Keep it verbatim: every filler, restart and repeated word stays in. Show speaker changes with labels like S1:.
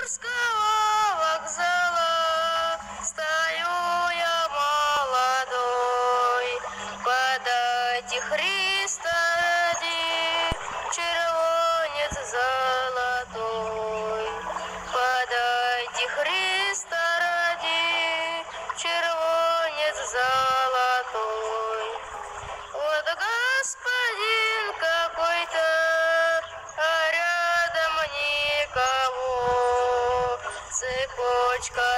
S1: Приморского вокзала стою я молодой, подайте Христа ради, червонец золотой. Подайте Христа ради, червонец золотой. Вот господин какой-то, а рядом никого, цепочка